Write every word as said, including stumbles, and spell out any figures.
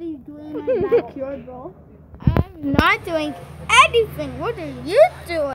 you doing in my backyard, bro? I'm not doing anything. What are you doing?